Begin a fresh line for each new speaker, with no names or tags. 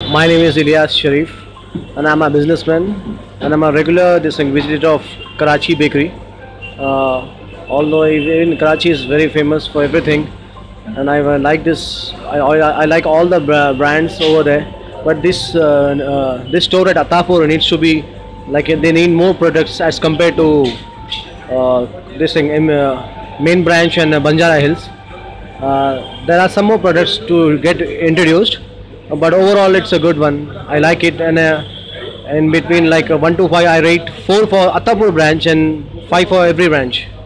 My name is Ilyas Sharif, and I'm a businessman, and I'm a regular visitor of Karachi Bakery. Although even Karachi is very famous for everything, and I like this. I like all the brands over there, but this store at Atapur needs to be like they need more products as compared to uh, this thing main branch and Banjara Hills. There are some more products to get introduced, but overall it's a good one. I like it, and in between like 1 to 5, I rate 4 for Attapur branch and 5 for every branch.